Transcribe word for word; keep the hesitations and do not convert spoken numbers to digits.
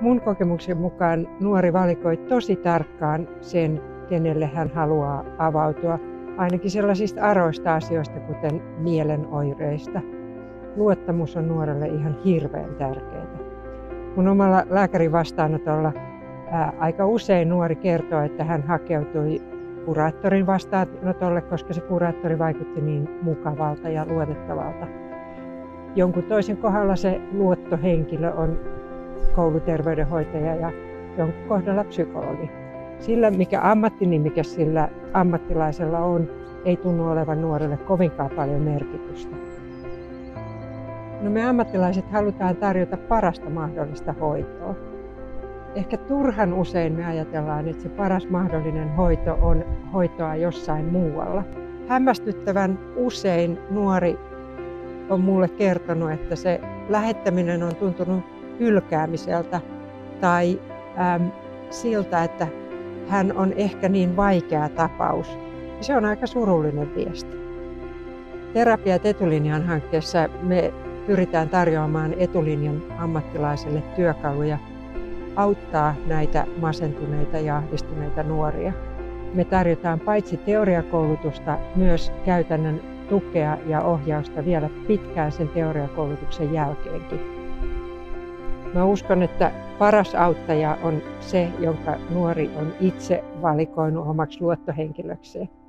Mun kokemuksen mukaan nuori valikoi tosi tarkkaan sen, kenelle hän haluaa avautua, ainakin sellaisista aroista asioista, kuten mielenoireista. Luottamus on nuorelle ihan hirveän tärkeää. Mun omalla lääkärin vastaanotolla ää, aika usein nuori kertoo, että hän hakeutui kuraattorin vastaanotolle, koska se kuraattori vaikutti niin mukavalta ja luotettavalta. Jonkun toisen kohdalla se luottohenkilö on kouluterveydenhoitaja ja jonkun kohdalla psykologi. Sillä, mikä ammattinimikä sillä ammattilaisella on, ei tunnu olevan nuorelle kovinkaan paljon merkitystä. No me ammattilaiset halutaan tarjota parasta mahdollista hoitoa. Ehkä turhan usein me ajatellaan, että se paras mahdollinen hoito on hoitoa jossain muualla. Hämmästyttävän usein nuori on mulle kertonut, että se lähettäminen on tuntunut hylkäämiseltä tai äm, siltä, että hän on ehkä niin vaikea tapaus. Se on aika surullinen viesti. Terapiat etulinjan hankkeessa me pyritään tarjoamaan etulinjan ammattilaiselle työkaluja auttaa näitä masentuneita ja ahdistuneita nuoria. Me tarjotaan paitsi teoriakoulutusta myös käytännön tukea ja ohjausta vielä pitkään sen teoriakoulutuksen jälkeenkin. Mä uskon, että paras auttaja on se, jonka nuori on itse valikoinut omaksi luottohenkilökseen.